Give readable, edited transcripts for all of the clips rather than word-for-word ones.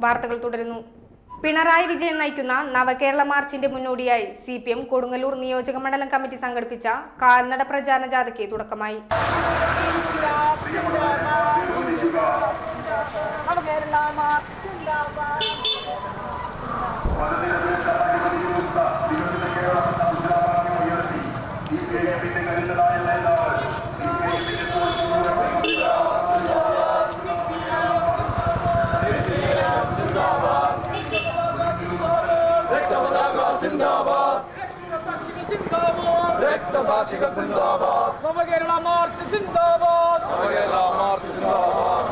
വാർത്തകൾ തുടരുന്നു. പിണറായി വിജയൻ നയിക്കുന്ന നവകേരള മാർച്ചിന്റെ മുന്നോടിയായി CPM കൊടുങ്ങല്ലൂർ നിയോജക മണ്ഡലം കമ്മിറ്റി സംഘടിപ്പിച്ച കാൽനട പ്രചാരണ ജാഥയ്ക്ക് തുടക്കമായി. നവകേരള മാർച്ച് സിന്ദാബാദ്. നവകേരള മാർച്ച് സിന്ദാബാദ്.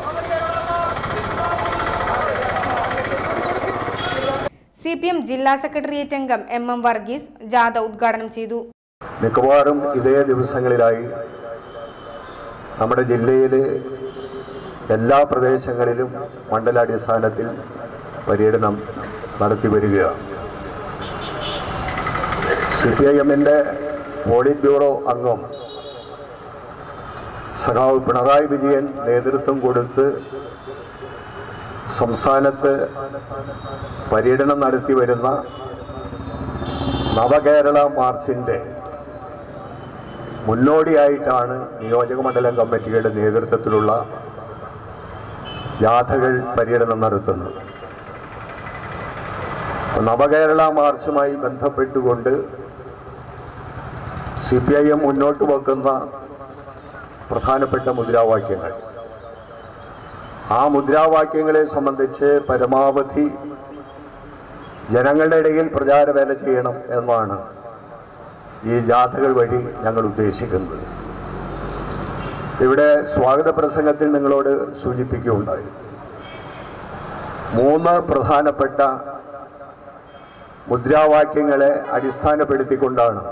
CPM ജില്ലാ സെക്രട്ടേറിയറ്റ് അംഗം MM വർഗീസ് ജാഥ ഉദ്ഘാടനം ചെയ്തു. മിക്കവാറും ഇതേ ദിവസങ്ങളിലായി നമ്മുടെ ജില്ലയിലെ എല്ലാ പ്രദേശങ്ങളിലും മണ്ഡലാടിസ്ഥാനത്തിൽ പര്യടനം നടത്തി വരികയാണ്. CPIM-ന്റെ പോളിറ്റ് ബ്യൂറോ അംഗം സഖാവ് പിണറായി വിജയൻ നേതൃത്വം കൊടുത്ത് സംസ്ഥാനത്ത് പര്യടനം നടത്തി വരുന്ന നവകേരള മാർച്ചിൻ്റെ മുന്നോടിയായിട്ടാണ് നിയോജക മണ്ഡലം കമ്മിറ്റിയുടെ നേതൃത്വത്തിലുള്ള ജാഥകൾ പര്യടനം നടത്തുന്നത്. നവകേരള മാർച്ചുമായി ബന്ധപ്പെട്ടുകൊണ്ട് CPIM മുന്നോട്ട് വെക്കുന്ന പ്രധാനപ്പെട്ട മുദ്രാവാക്യങ്ങൾ, ആ മുദ്രാവാക്യങ്ങളെ സംബന്ധിച്ച് പരമാവധി ജനങ്ങളുടെ ഇടയിൽ പ്രചാരവേല ചെയ്യണം എന്നാണ് ഈ ജാഥകൾ വഴി ഞങ്ങൾ ഉദ്ദേശിക്കുന്നത്. ഇവിടെ സ്വാഗത പ്രസംഗത്തിൽ നിങ്ങളോട് സൂചിപ്പിക്കുകയുണ്ടായി. 3 പ്രധാനപ്പെട്ട മുദ്രാവാക്യങ്ങളെ അടിസ്ഥാനപ്പെടുത്തിക്കൊണ്ടാണ്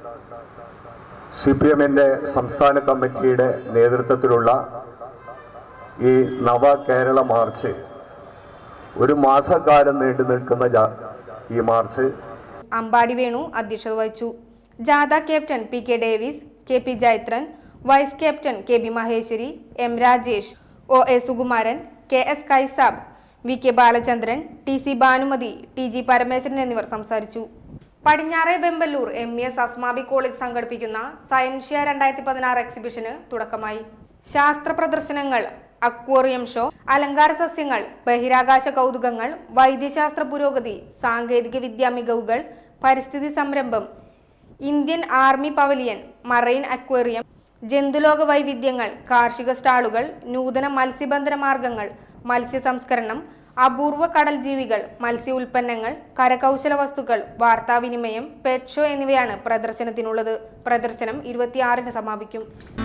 CPM-ന്റെ സംസ്ഥാന കമ്മിറ്റിയുടെ നേതൃത്വത്തിലുള്ള ഈ നവകേരള മാർച്ച് ഒരു മാസക്കാലം നീണ്ടു നിൽക്കുന്ന ഈ മാർച്ച് അമ്പാടി വേണു അധ്യക്ഷത വഹിച്ചു. ജാഥ captain PK Davis, KP Jayathran, vice captain KB Maheshwari, M Rajesh, OA Sukumaran, KS കൈസാബ്, VK Balachandran, TC Bhanumathi, TG Parameswaran എന്നിവർ സംസാരിച്ചു. പടിഞ്ഞാറെ വെമ്പല്ലൂർ MES അസ്മാബി കോളേജ് സംഘടിപ്പിക്കുന്ന സയൻഷ്യ 2016 എക്സിബിഷന് തുടക്കമായി. ശാസ്ത്ര പ്രദർശനങ്ങൾ, അക്വേറിയം ഷോ, അലങ്കാര സസ്യങ്ങൾ, ബഹിരാകാശ കൗതുകങ്ങൾ, വൈദ്യശാസ്ത്ര പുരോഗതി, സാങ്കേതിക വിദ്യാ മികവുകൾ, പരിസ്ഥിതി സംരംഭം, Indian army pavilion, marine aquarium, ജന്തുലോക വൈവിധ്യങ്ങൾ, കാർഷിക സ്റ്റാളുകൾ, നൂതന മത്സ്യബന്ധന മാർഗങ്ങൾ, മത്സ്യ സംസ്കരണം, അപൂർവ കടൽ ജീവികൾ, മത്സ്യ ഉൽപ്പന്നങ്ങൾ, കരകൗശല വസ്തുക്കൾ, വാർത്താവിനിമയം, പെറ്റ് ഷോ എന്നിവയാണ് പ്രദർശനത്തിനുള്ളത്. പ്രദർശനം 26-ന് സമാപിക്കും.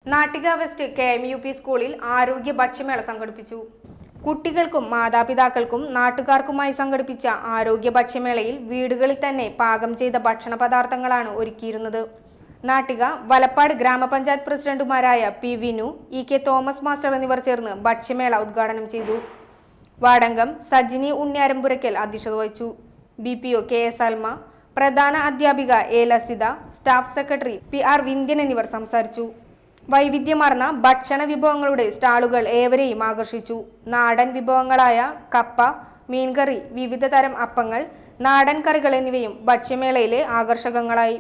നാട്ടിക വെസ്റ്റ് KMUP സ്കൂളിൽ ആരോഗ്യ ഭക്ഷ്യമേള സംഘടിപ്പിച്ചു. കുട്ടികൾക്കും മാതാപിതാക്കൾക്കും നാട്ടുകാർക്കുമായി സംഘടിപ്പിച്ച ആരോഗ്യ ഭക്ഷ്യമേളയിൽ വീടുകളിൽ തന്നെ പാകം ചെയ്ത ഭക്ഷണ പദാർത്ഥങ്ങളാണ് ഒരുക്കിയിരുന്നത്. നാട്ടിക വലപ്പാട് ഗ്രാമപഞ്ചായത്ത് പ്രസിഡന്റുമാരായ P. Vinu, EK Thomas master എന്നിവർ ചേർന്ന് ഭക്ഷ്യമേള ഉദ്ഘാടനം ചെയ്തു. വാർഡംഗം സജിനി ഉണ്ണിയാരമ്പുരയ്ക്കൽ അധ്യക്ഷത വഹിച്ചു. BPO KS അൽമ, പ്രധാന അധ്യാപിക A. Lasitha, staff secretary PR Vindhyan എന്നിവർ സംസാരിച്ചു. വൈവിധ്യമാർന്ന ഭക്ഷണ വിഭവങ്ങളുടെ സ്റ്റാളുകൾ ഏവരെയും ആകർഷിച്ചു. നാടൻ വിഭവങ്ങളായ കപ്പ, മീൻകറി, വിവിധ തരം അപ്പങ്ങൾ, നാടൻ കറികൾ എന്നിവയും ഭക്ഷ്യമേളയിലെ ആകർഷകങ്ങളായി.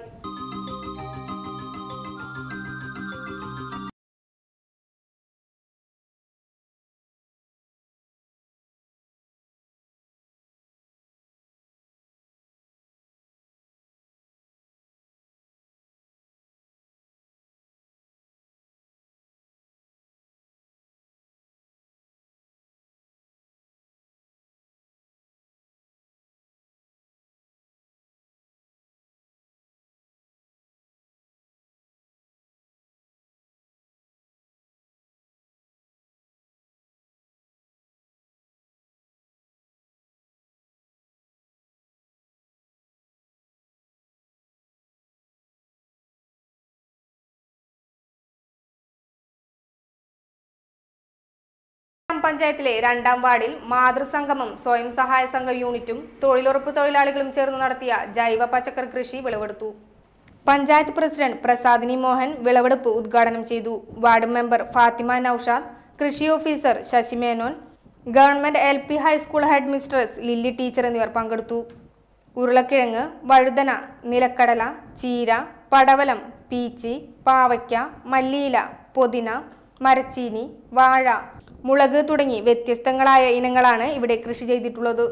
പഞ്ചായത്തിലെ 2ാം വാർഡിൽ മാതൃസംഗമം സ്വയം സഹായ സംഘ യൂണിറ്റും തൊഴിലുറപ്പ് തൊഴിലാളികളും ചേർന്ന് നടത്തിയ ജൈവ പച്ചക്കറി കൃഷി വിളവെടുത്തു. പഞ്ചായത്ത് പ്രസിഡന്റ് പ്രസാദിനി മോഹൻ വിളവെടുപ്പ് ഉദ്ഘാടനം ചെയ്തു. വാർഡ് മെമ്പർ ഫാത്തിമ നൌഷാദ്, കൃഷി officer Sasi Menon, government LP high school head mistress Lily teacher എന്നിവർ പങ്കെടുത്തു. ഉരുളക്കിഴങ്ങ്, വഴുതന, നിലക്കടല, ചീര, പടവലം, പീച്ചി, പാവയ്ക്ക, മല്ലിയില, പൊതിന, മരച്ചീനി, വാഴ, മുളക് തുടങ്ങി വ്യത്യസ്തങ്ങളായ ഇനങ്ങളാണ് ഇവിടെ കൃഷി ചെയ്തിട്ടുള്ളത്.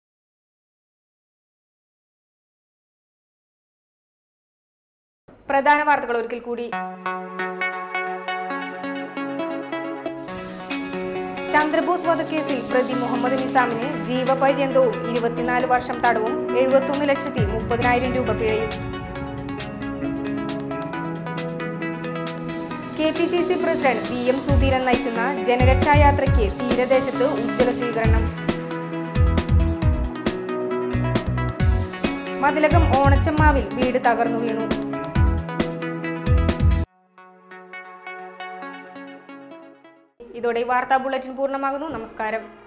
പ്രധാന വാർത്തകൾ ഒരിക്കൽ കൂടി. ചന്ദ്രബോസ് വധക്കേസിൽ പ്രതി മുഹമ്മദ് നിസാമിന് ജീവപര്യന്തവും 24 വർഷം തടവും 71,30,000 രൂപ പിഴയും. KPCC പ്രസിഡന്റ് VM സുധീരൻ നയിക്കുന്ന ജനരക്ഷായാത്രയ്ക്ക് തീരദേശത്ത് ഉജ്ജ്വല സ്വീകരണം. മതിലകം ഓണച്ചമ്മാവിൽ വീട് തകർന്നു വീണു. ഇതോടെ വാർത്താ ബുള്ളറ്റിൻ പൂർണ്ണമാകുന്നു. നമസ്കാരം.